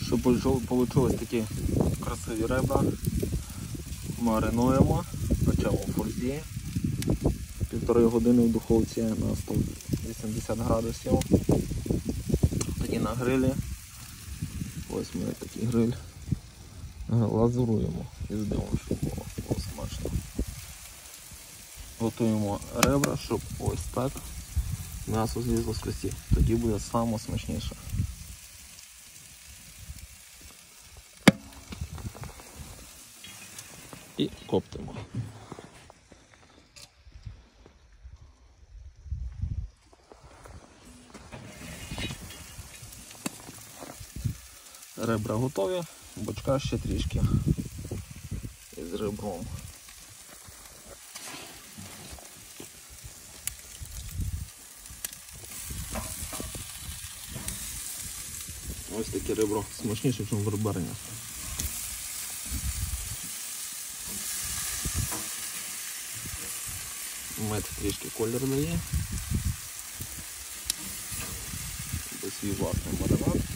Щоб вийшли такі красиві ребра, маринуємо, печемо в фользі 1,5 години в духовці на 180 градусів. Тоді на грилі, ось ми такий гриль, лазуруємо і здивимо, щоб було смачно. Готуємо ребра, щоб ось так м'ясо злізло з кості, тоді буде саме смачніше. І коптимо. Ребра готові, бочка ще трішки із ребром. Ось таке ребро смачніше, ніж верберня. Мед трішки колір дає. Ось свій власний маринад.